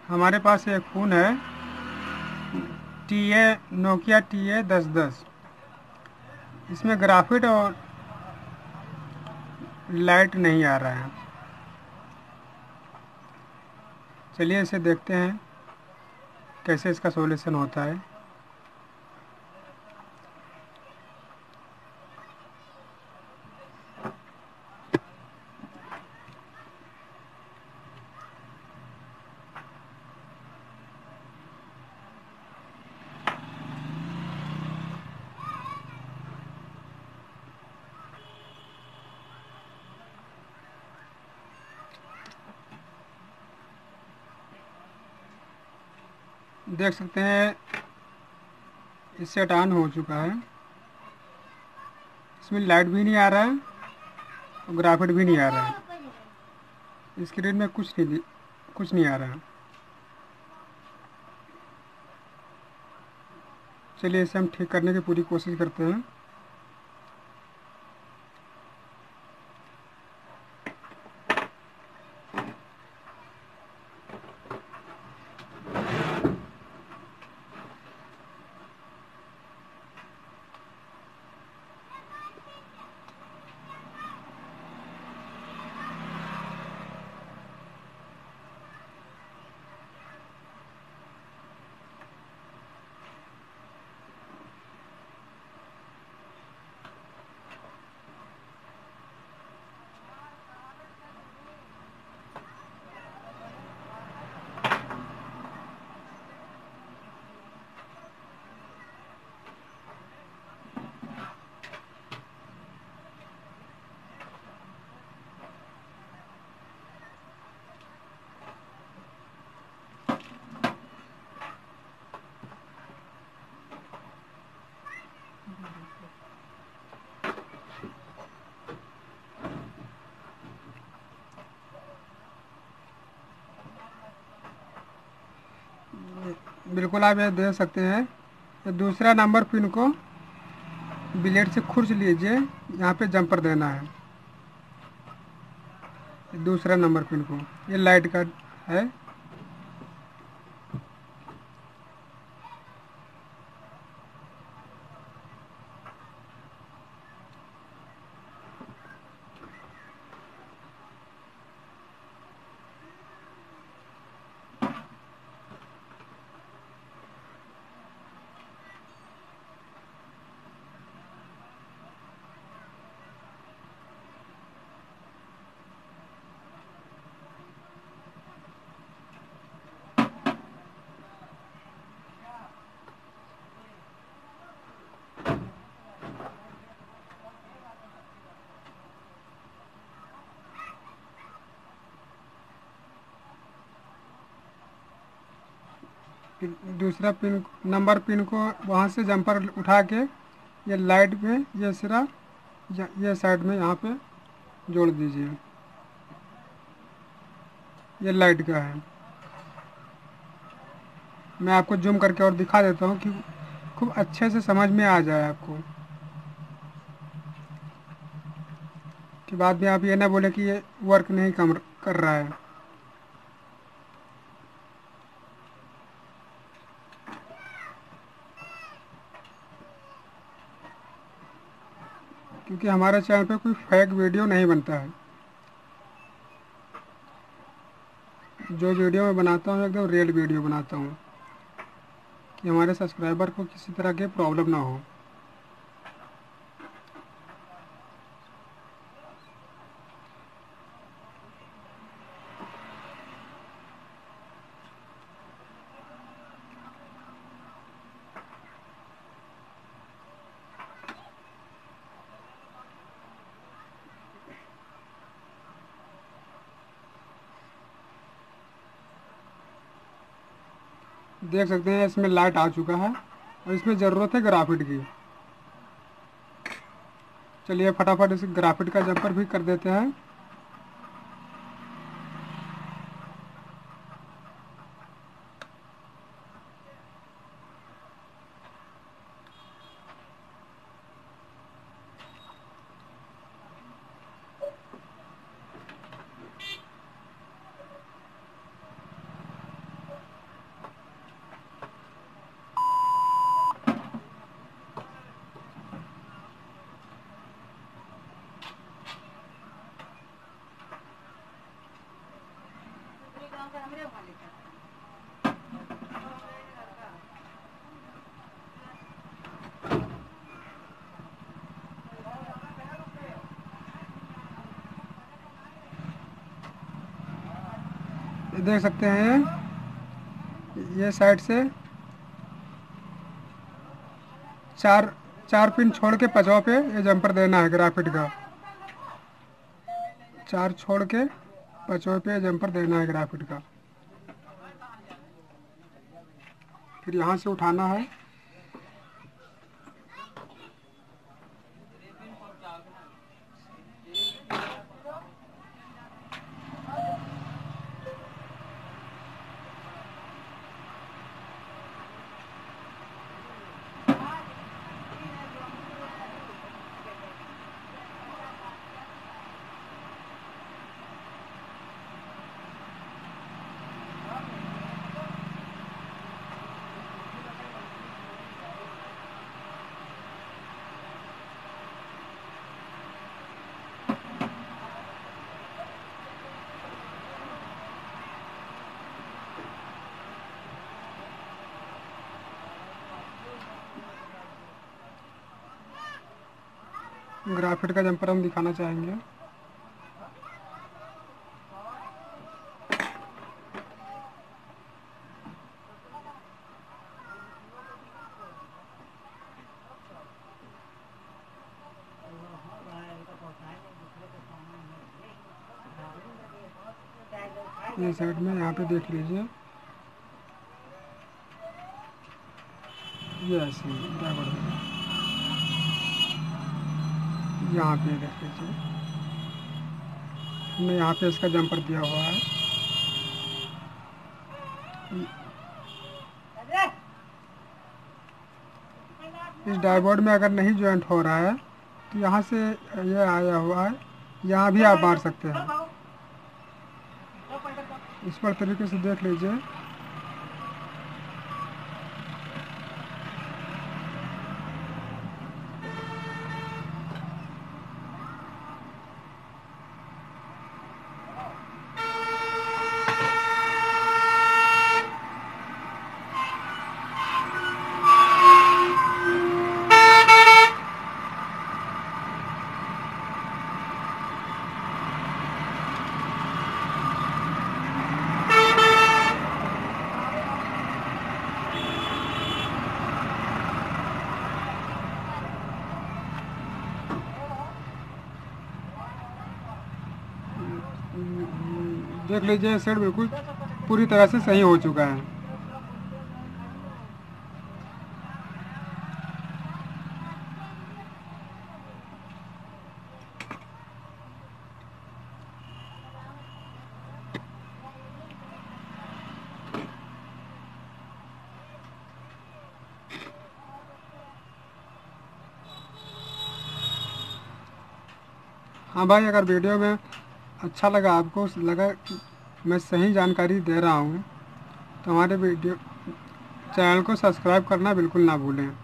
हमारे पास एक फ़ोन है टी ए नोकिया TA1010। इसमें ग्राफिट और लाइट नहीं आ रहा है। चलिए इसे देखते हैं कैसे इसका सॉल्यूशन होता है। देख सकते हैं सेट ऑन हो चुका है। इसमें लाइट भी नहीं आ रहा है और ग्राफिट भी नहीं आ रहा है। स्क्रीन में कुछ नहीं आ रहा है। चलिए इसे हम ठीक करने की पूरी कोशिश करते हैं। बिल्कुल आप ये देख सकते हैं। ये दूसरा नंबर पिन को ब्लेड से खुर्च लीजिए, यहाँ पे जंपर देना है। दूसरा नंबर पिन को, ये लाइट का है। फिर दूसरा पिन नंबर पिन को वहाँ से जंपर उठा के ये लाइट पे ये सिरा ये साइड में यहाँ पे जोड़ दीजिए। ये लाइट का है। मैं आपको जूम करके और दिखा देता हूँ कि खूब अच्छे से समझ में आ जाए आपको, कि बाद में आप ये ना बोले कि ये वर्क नहीं कर रहा है। क्योंकि हमारे चैनल पे कोई फेक वीडियो नहीं बनता है। जो वीडियो मैं बनाता हूँ एकदम रियल वीडियो बनाता हूँ, कि हमारे सब्सक्राइबर को किसी तरह की प्रॉब्लम ना हो। देख सकते हैं इसमें लाइट आ चुका है और इसमें ज़रूरत है ग्राफिट की। चलिए फटाफट इस ग्राफिट का जंपर भी कर देते हैं। देख सकते हैं ये साइड से चार पिन छोड़ के 5वां पे ये जंपर देना है ग्राफिट का। 4 छोड़ के 5वां पे जंपर देना है ग्राफिट का। फिर यहाँ से उठाना है। ग्राफिट का जंपर हम दिखाना चाहेंगे। ये साइड में यहाँ पे देख लीजिए, ये ऐसे ड्राइवर यहाँ पे देख लीजिए, हमने यहाँ पे इसका जंपर दिया हुआ है। इस डायबोर्ड में अगर नहीं ज्वाइंट हो रहा है तो यहाँ से ये आया हुआ है, यहाँ भी आप मार सकते हैं। इस पर तरीके से देख लीजिए। देख लीजिए सेट बिल्कुल पूरी तरह से सही हो चुका है। हाँ भाई, अगर वीडियो में अच्छा लगा, आपको लगा कि मैं सही जानकारी दे रहा हूँ तो हमारे वीडियो चैनल को सब्सक्राइब करना बिल्कुल ना भूलें।